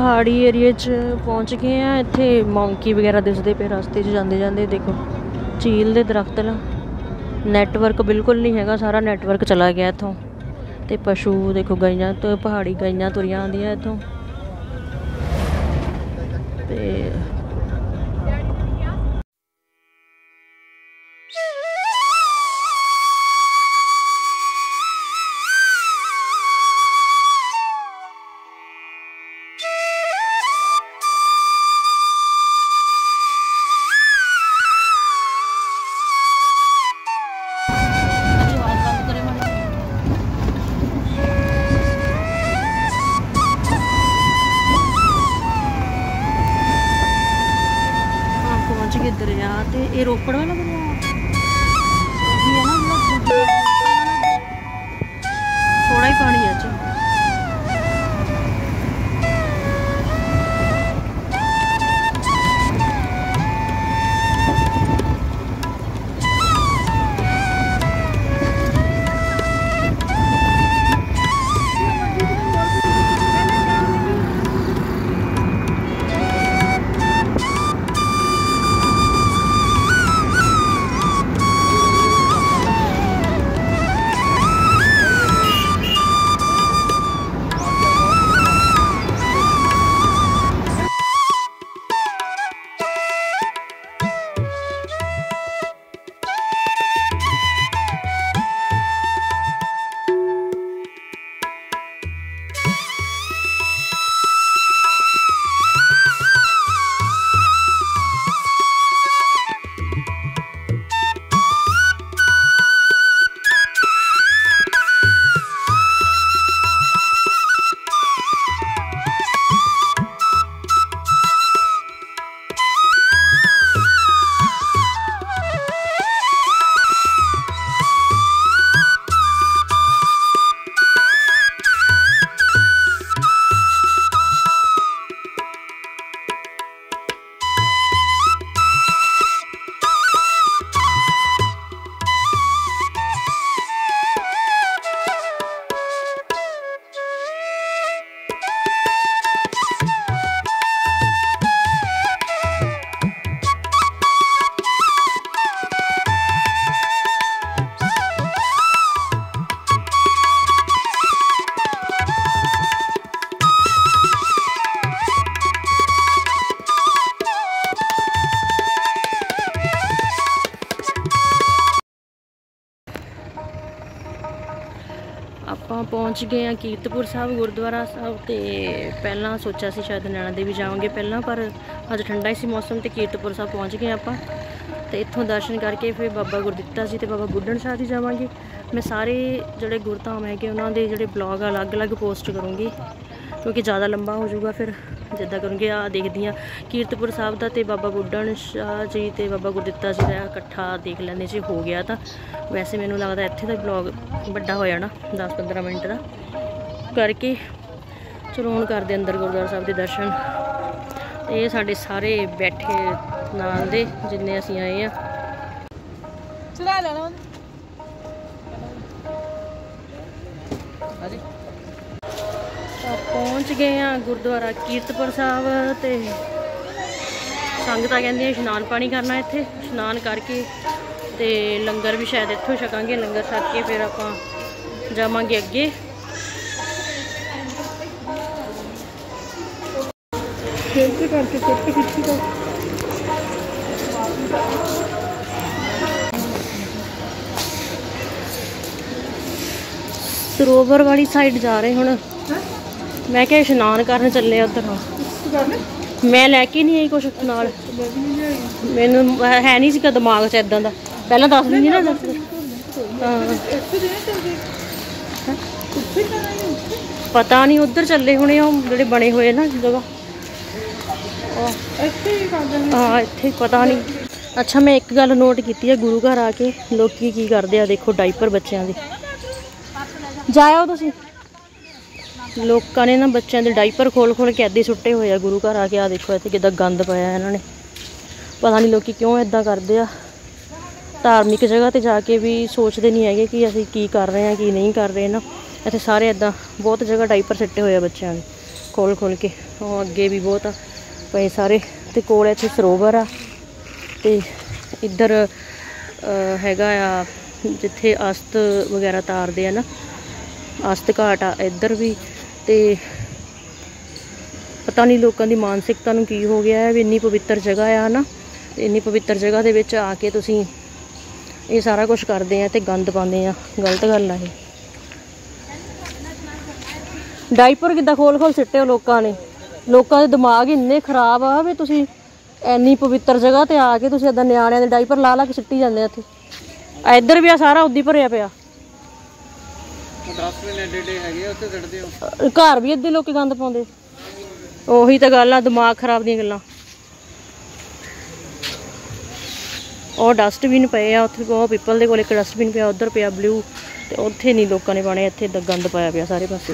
पहाड़ी एरिए पहुँच गए हैं। इत्थे मंकी वगैरह दिसदे पे रस्ते जाते जाते। देखो झील दे दरख्त ना, नैटवर्क बिल्कुल नहीं हैगा, सारा नैटवर्क चला गया इत्थों। ते पशु देखो, गाइयां तो पहाड़ी गाइयां तुरियां आंदियां इत्थों। ते दरिया ते ये रोपड़ वाला दरिया है ना, थोड़ा ही पानी है। ਆਪਾਂ पहुँच गए हैं कीरतपुर साहब गुरुद्वारा साहब। तो पहला सोचा सी शायद नैना देवी जावांगे पहला, पर अज ठंडा ही सी मौसम। तो कीरतपुर साहब पहुँच गए आप। तो इत्थों दर्शन करके फिर बाबा गुरदित्ता जी ते बाबा बुढ़न शाह जी जावांगे। मैं सारे जोड़े गुरधाम है कि उन्होंने जोड़े ब्लॉग अलग अलग पोस्ट करूँगी, क्योंकि ज़्यादा लंबा हो जाऊगा। फिर जिदा करूँगी आ देखदी हाँ कीरतपुर साहब का, तो बाबा बुढ़न शाह जी तो बाबा गुरदित्ता जी का इकट्ठा देख लेंगे जी हो गया। तो वैसे मैनू लगता इत्थे का ब्लॉग बड़ा हो जाना 10-15 मिनट का करके। चलो हुण करदे अंदर गुरुद्वारा साहब के दर्शन। तो ये साढ़े सारे बैठे नाल दे जिन्ने असीं आए हैं। पहुँच गए हैं गुरुद्वारा कीरतपुर साहब। तो संगतां कहंदियां इशनान पानी करना इत्थे, इशनान करके तो लंगर भी शायद इत्थों छकांगे। लंगर छक के फिर आपां जावांगे अगे। सरोवर वाली साइड जा रहे हुण। मैं क्या इशनान करन चले उधर। मैं लैके नहीं आई कुछ नाल, मैनू है नहीं सीगा दिमाग च इदां दा। पहला दस दिन ना पता नहीं उधर चले होने जोड़े बने हुए ना जगह। हाँ इत्थे पता नहीं। अच्छा मैं एक गल नोट की है, गुरु घर आके लोग की करते हैं। देखो डाइपर बच्चों के जाओ तुसीं। लोगों ने ना बच्चों के डाइपर खोल खोल के ऐदे सुट्टे हुए आ गुरु घर आके। आ देखो इत्थे कितना गंद पाया इन्होंने, पता नहीं लोग क्यों इदा करते आ। धार्मिक जगह पर जाके भी सोचते नहीं है कि असीं की कर रहे हैं की नहीं कर रहे ना। इत्थे सारे इदा बहुत जगह डाइपर सिट्टे हुए बच्चों के खोल खोल के। ਉਹ ਅੱਗੇ ਵੀ ਬਹੁਤ ਆ ਪਏ ਸਾਰੇ, ਤੇ ਕੋਲ ਇੱਥੇ ਸਰੋਵਰ ਆ, ਤੇ ਇੱਧਰ ਹੈਗਾ ਆ ਜਿੱਥੇ ਅਸਤ ਵਗੈਰਾ ਤਾਰਦੇ ਆ ਨਾ, ਅਸਤ ਘਾਟ ਆ ਇੱਧਰ ਵੀ। ਤੇ ਪਤਾ ਨਹੀਂ ਲੋਕਾਂ ਦੀ ਮਾਨਸਿਕਤਾ ਨੂੰ ਕੀ ਹੋ ਗਿਆ ਹੈ ਵੀ ਇੰਨੀ ਪਵਿੱਤਰ ਜਗ੍ਹਾ ਆ ਨਾ, ਤੇ ਇੰਨੀ ਪਵਿੱਤਰ ਜਗ੍ਹਾ ਦੇ ਵਿੱਚ ਆ ਕੇ ਤੁਸੀਂ ਇਹ ਸਾਰਾ ਕੁਝ ਕਰਦੇ ਆ ਤੇ ਗੰਦ ਪਾਉਂਦੇ ਆ, ਗਲਤ ਗੱਲ ਆ ਇਹ। ਡਾਈਪਰ ਕਿੱਦਾਂ ਖੋਲ ਸਿੱਟੇ ਹੋ ਲੋਕਾਂ ਨੇ, ਲੋਕਾਂ ਦੇ ਦਿਮਾਗ ਇੰਨੇ ਖਰਾਬ ਆ ਵੀ ਤੁਸੀਂ ਇੰਨੀ ਪਵਿੱਤਰ ਜਗ੍ਹਾ ਤੇ ਆ ਕੇ ਤੁਸੀਂ ਇੱਦਾਂ ਨਿਆਣਿਆਂ ਦੇ ਡਾਈਪਰ ਲਾ ਕੇ ਸਿੱਟੀ ਜਾਂਦੇ ਆ ਇੱਥੇ। ਇੱਧਰ ਵੀ ਆ ਸਾਰਾ ਉੱਦੀ ਭਰਿਆ ਪਿਆ, ਘਰ ਵੀ ਅੱਧੇ ਲੋਕੀ ਗੰਦ ਪਾਉਂਦੇ। ਉਹੀ ਤਾਂ ਗੱਲ ਆ, ਦਿਮਾਗ ਖਰਾਬ ਦੀਆਂ ਗੱਲਾਂ। ਉਹ ਡਸਟਬਿਨ ਪਏ ਆ ਉੱਥੇ, ਉਹ ਪੀਪਲ ਦੇ ਕੋਲ ਇੱਕ ਡਸਟਬਿਨ ਪਿਆ, ਉੱਧਰ ਪਿਆ ਬਲੂ, ਤੇ ਉੱਥੇ ਨਹੀਂ ਲੋਕਾਂ ਨੇ ਪਾਣੇ, ਇੱਥੇ ਗੰਦ ਪਾਇਆ ਪਿਆ ਸਾਰੇ ਪਾਸੇ।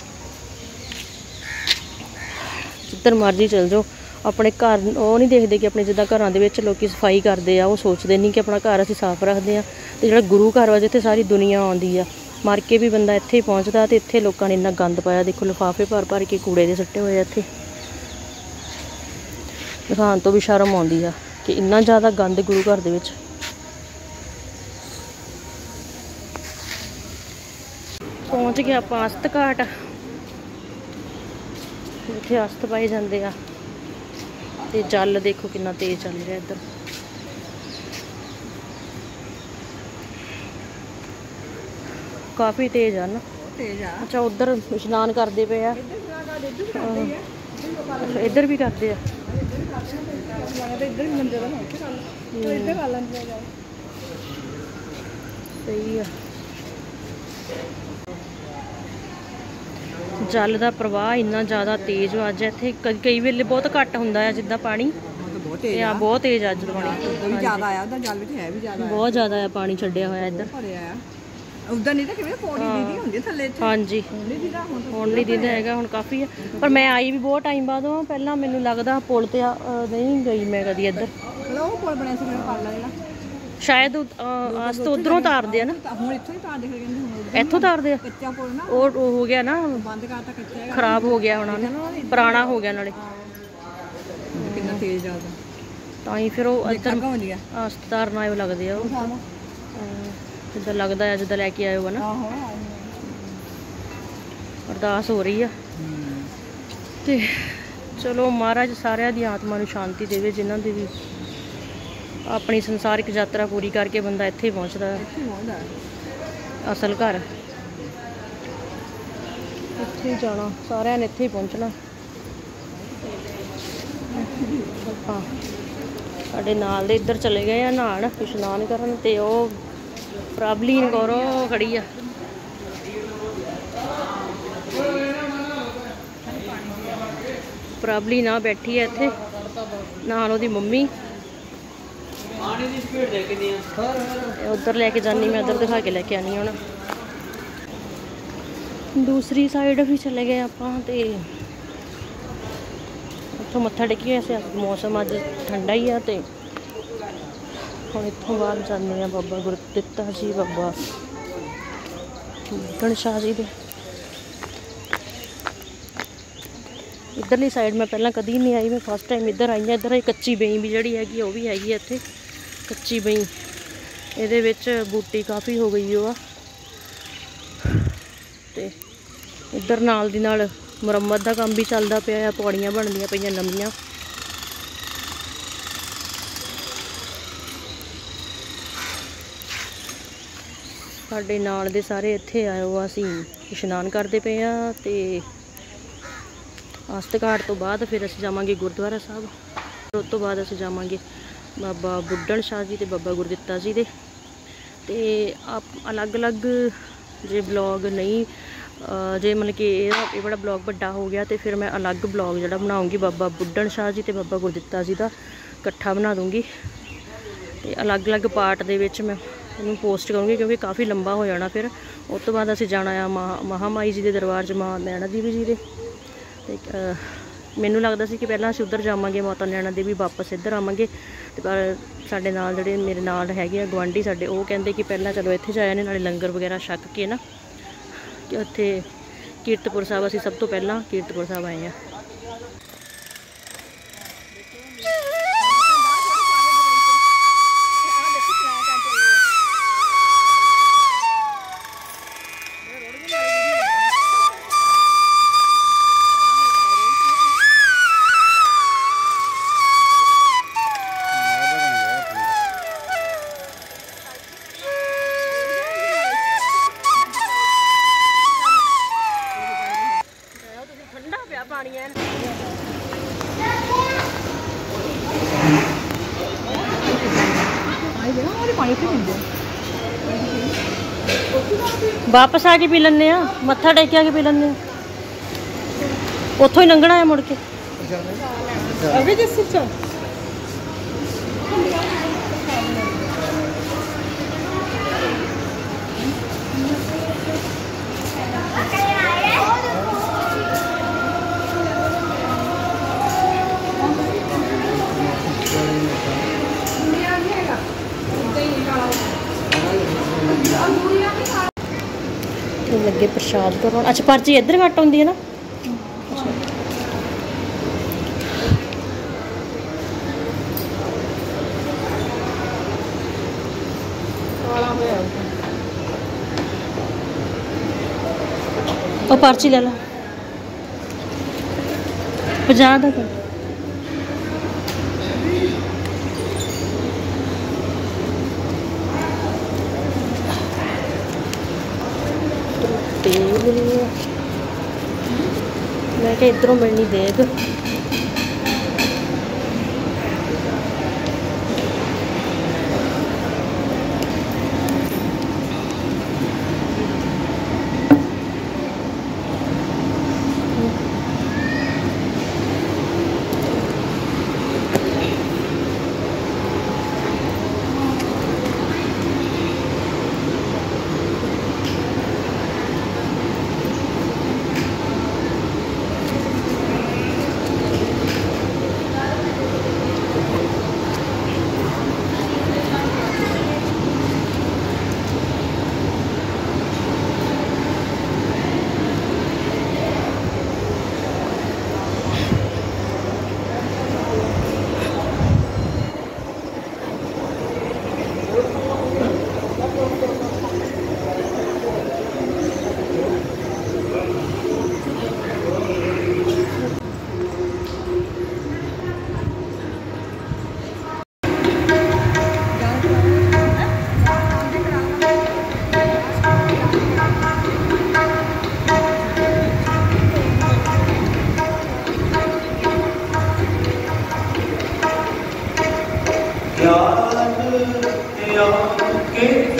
ਜਿੱਧਰ ਮਰਜ਼ੀ ਚਲ ਜਾਓ, ਆਪਣੇ ਘਰ ਉਹ ਨਹੀਂ ਦੇਖਦੇ ਕਿ ਆਪਣੇ ਜਿੱਦਾਂ ਘਰਾਂ ਦੇ ਵਿੱਚ ਲੋਕੀ ਸਫਾਈ ਕਰਦੇ ਆ, ਉਹ ਸੋਚਦੇ ਨਹੀਂ ਕਿ ਆਪਣਾ ਘਰ ਅਸੀਂ ਸਾਫ਼ ਰੱਖਦੇ ਆ। ਤੇ ਜਿਹੜਾ ਗੁਰੂ ਘਰ ਵਾ ਜਿੱਥੇ ਸਾਰੀ ਦੁਨੀਆ ਆਉਂਦੀ ਆ, ਮਰ ਕੇ ਵੀ ਬੰਦਾ ਇੱਥੇ ਹੀ ਪਹੁੰਚਦਾ, ਤੇ ਇੱਥੇ ਲੋਕਾਂ ਨੇ ਇੰਨਾ ਗੰਦ ਪਾਇਆ। ਦੇਖੋ ਲਿਫਾਫੇ ਭਰ ਕੇ ਕੂੜੇ ਦੇ ਸੁੱਟੇ ਹੋਏ ਆ ਇੱਥੇ। ਦਿਖਾਉਣ ਤੋਂ ਵੀ ਸ਼ਰਮ ਆਉਂਦੀ ਆ ਕਿ ਇੰਨਾ ਜ਼ਿਆਦਾ ਗੰਦ ਗੁਰੂ ਘਰ ਦੇ ਵਿੱਚ। ਪਹੁੰਚ ਗਏ ਆਪਾਂ ਅਸਤ ਘਾਟ, ਜਿੱਥੇ ਅਸਤ ਪਾਏ ਜਾਂਦੇ ਆ। ਤੇ ਜਲ ਦੇਖੋ ਕਿੰਨਾ ਤੇਜ਼ ਚੱਲ ਰਿਹਾ ਇੱਧਰ। ਕਾਫੀ ਤੇਜ਼ ਆ ਨਾ। ਅੱਛਾ ਉਧਰ ਇਸ਼ਨਾਨ ਕਰਦੇ ਪਏ ਆ, ਇੱਧਰ ਵੀ ਕਰਦੇ ਆ। ਸਹੀ ਆ। ਜਲ ਦਾ ਪ੍ਰਵਾਹ ਇੰਨਾ ਜ਼ਿਆਦਾ ਤੇਜ਼ ਅੱਜ ਇੱਥੇ, ਕਈ ਵੇਲੇ ਬਹੁਤ ਘੱਟ ਹੁੰਦਾ ਆ ਜਿੱਦਾਂ ਪਾਣੀ, ਬਹੁਤ ਤੇਜ਼ ਅੱਜ ਪਾਣੀ, ਬਹੁਤ ਜ਼ਿਆਦਾ ਆ ਪਾਣੀ ਛੱਡਿਆ ਹੋਇਆ ਇੱਧਰ। ਹਾਂਜੀ ਹੁਣ ਨਹੀਂ ਦਿੰਦਾ ਹੈਗਾ, ਹੁਣ ਕਾਫੀ ਆ। ਪਰ ਮੈਂ ਆਈ ਵੀ ਬਹੁਤ ਟਾਈਮ ਬਾਅਦ ਹਾਂ, ਪਹਿਲਾਂ ਮੈਨੂੰ ਲੱਗਦਾ ਪੁਲ ਤੇ ਨਹੀਂ ਗਈ ਮੈਂ ਕਦੀ ਇੱਧਰ। ਸ਼ਾਇਦ ਅਸਤ ਉਧਰੋਂ ਤਾਰਦੇ ਆ ਨਾ, ਇੱਥੋਂ ਤਾਰਦੇ ਆ। ਉਹ ਹੋ ਗਿਆ ਨਾ, ਖਰਾਬ ਹੋ ਗਿਆ ਹੋਣਾ, ਪੁਰਾਣਾ ਹੋ ਗਿਆ ਨਾਲੇ, ਤਾਂ ਹੀ ਫਿਰ ਉਹ ਅਸਤ ਤਾਰਨ ਆਏ ਲੱਗਦੇ ਆ। ਉਹ ਜਿੱਦਾਂ ਲੱਗਦਾ ਆ ਜਿੱਦਾਂ ਲੈ ਕੇ ਆਏ ਹੋ ਨਾ। ਅਰਦਾਸ ਹੋ ਰਹੀ ਆ, ਤੇ ਚਲੋ ਮਹਾਰਾਜ ਸਾਰਿਆਂ ਦੀ ਆਤਮਾ ਨੂੰ ਸ਼ਾਂਤੀ ਦੇਵੇ, ਜਿਨ੍ਹਾਂ ਦੀ ਵੀ ਆਪਣੀ ਸੰਸਾਰਿਕ ਯਾਤਰਾ ਪੂਰੀ ਕਰਕੇ ਬੰਦਾ ਇੱਥੇ ਪਹੁੰਚਦਾ ਹੈ, ਅਸਲ ਘਰ ਇੱਥੇ ਹੀ ਜਾਣਾ, ਸਾਰਿਆਂ ਨੇ ਇੱਥੇ ਹੀ ਪਹੁੰਚਣਾ। ਹਾਂ ਸਾਡੇ ਨਾਲ ਦੇ ਇੱਧਰ ਚਲੇ ਗਏ ਆ ਨਹਾਉਣ, ਇਸ਼ਨਾਨ ਕਰਨ, ਤੇ ਉਹ ਪ੍ਰਭਲੀਨ ਕੌਰ ਖੜੀ ਆ। ਪ੍ਰਭਲੀਨ ਆ ਬੈਠੀ ਆ ਇੱਥੇ ਨਾਲ ਉਹਦੀ ਮੰਮੀ। ਉਧਰ ਲੈ ਕੇ ਜਾਨੀ ਮੈਂ, ਉਧਰ ਦਿਖਾ ਕੇ ਲੈ ਕੇ ਆਨੀ। ਹੁਣ ਦੂਸਰੀ ਸਾਈਡ ਵੀ ਚਲੇ ਗਏ ਆਪਾਂ, ਤੇ ਉੱਥੋਂ ਮੱਥਾ ਟੇਕਿਆ ਸੀ। ਮੌਸਮ ਅੱਜ ਠੰਡਾ ਹੀ ਆ, ਤੇ ਹੁਣ ਇੱਥੋਂ ਬਾਅਦ ਜਾਂਦੇ ਆ ਬਾਬਾ ਗੁਰਦਿੱਤਾ ਜੀ, ਬਾਬਾ ਬੁੱਢਣ ਸ਼ਾਹ ਜੀ ਦੇ। ਇੱਧਰਲੀ ਸਾਈਡ ਮੈਂ ਪਹਿਲਾਂ ਕਦੀ ਨਹੀਂ ਆਈ, ਮੈਂ ਫਸਟ ਟਾਈਮ ਇੱਧਰ ਆਈ ਹਾਂ। ਇੱਧਰ ਕੱਚੀ ਬਈ ਵੀ ਜਿਹੜੀ ਹੈਗੀ ਉਹ ਵੀ ਹੈਗੀ ਆ ਇੱਥੇ, ਕੱਚੀ ਬਈ। ਇਹਦੇ ਵਿੱਚ ਬੂਟੀ ਕਾਫੀ ਹੋ ਗਈ ਉਹ ਆ, ਤੇ ਇੱਧਰ ਨਾਲ ਦੀ ਨਾਲ ਮੁਰੰਮਤ ਦਾ ਕੰਮ ਵੀ ਚੱਲਦਾ ਪਿਆ ਆ, ਪੌੜੀਆਂ ਬਣਦੀਆਂ ਪਈਆਂ ਨਵੀਆਂ। ਸਾਡੇ ਨਾਲ ਦੇ ਸਾਰੇ ਇੱਥੇ ਆਏ ਹੋ, ਅਸੀਂ ਇਸ਼ਨਾਨ ਕਰਦੇ ਪਏ ਆ। ਤੇ ਅਸਤ ਘਾਟ ਤੋਂ ਬਾਅਦ ਫਿਰ ਅਸੀਂ ਜਾਵਾਂਗੇ ਗੁਰਦੁਆਰਾ ਸਾਹਿਬ, ਉਸ ਤੋਂ ਬਾਅਦ ਅਸੀਂ ਜਾਵਾਂਗੇ ਬਾਬਾ ਬੁੱਢਣ ਸ਼ਾਹ ਜੀ ਤੇ ਬਾਬਾ ਗੁਰਦਿੱਤਾ ਜੀ ਦੇ। ਤੇ ਅਲੱਗ-ਅਲੱਗ ਜੇ ਬਲੌਗ ਨਹੀਂ, ਜੇ ਮਤਲਬ ਕਿ ਇਹ ਬੜਾ ਬਲੌਗ ਵੱਡਾ ਹੋ ਗਿਆ, ਤੇ ਫਿਰ ਮੈਂ ਅਲੱਗ ਬਲੌਗ ਜਿਹੜਾ ਬਣਾਉਂਗੀ ਬਾਬਾ ਬੁੱਢਣ ਸ਼ਾਹ ਜੀ ਤੇ ਬਾਬਾ ਗੁਰਦਿੱਤਾ ਜੀ ਦਾ, ਇਕੱਠਾ ਬਣਾ ਦੂੰਗੀ। ਤੇ ਅਲੱਗ-ਅਲੱਗ ਪਾਰਟ ਦੇ ਵਿੱਚ ਮੈਂ ਇਹਨੂੰ ਪੋਸਟ ਕਰੂੰਗੀ, ਕਿਉਂਕਿ ਕਾਫੀ ਲੰਬਾ ਹੋ ਜਾਣਾ। ਫਿਰ ਉਸ ਤੋਂ ਬਾਅਦ ਅਸੀਂ ਜਾਣਾ ਆ ਮਹਾਮਾਈ ਜੀ ਦੇ ਦਰਬਾਰ 'ਚ, ਮਾਂ ਨੈਣਾ ਦੇਵੀ ਜੀ ਦੇ। ਤੇ ਮੈਨੂੰ ਲੱਗਦਾ ਸੀ ਕਿ ਪਹਿਲਾਂ ਅਸੀਂ ਉੱਧਰ ਜਾਵਾਂਗੇ ਮਾਤਾ ਨੈਣਾ ਦੇਵੀ, ਵਾਪਸ ਇੱਧਰ ਆਵਾਂਗੇ। ਤੇ ਪਰ ਸਾਡੇ ਨਾਲ ਜਿਹੜੇ ਮੇਰੇ ਨਾਲ ਹੈਗੇ ਆ ਗੁਆਂਢੀ ਸਾਡੇ, ਉਹ ਕਹਿੰਦੇ ਕਿ ਪਹਿਲਾਂ ਚਲੋ ਇੱਥੇ ਜਾਇਆ ਨੇ, ਨਾਲੇ ਲੰਗਰ ਵਗੈਰਾ ਛਕ ਕੇ ਨਾ, ਕਿ ਉੱਥੇ ਕੀਰਤਪੁਰ ਸਾਹਿਬ ਅਸੀਂ ਸਭ ਤੋਂ ਪਹਿਲਾਂ ਕੀਰਤਪੁਰ ਸਾਹਿਬ ਆਏ ਆ। पानी पी लेंगे वापस आके पी लें, मत्था टेक आके पी लें, उतों ही लंघना है मुड़ के। अभी जैसे चल लगे प्रसाद कराने। अच्छा पर्ची इधर घट होंगी है ना। और पर्ची ले ला 50 का कर। मैं क्या इधरों मिलनी देग। याद के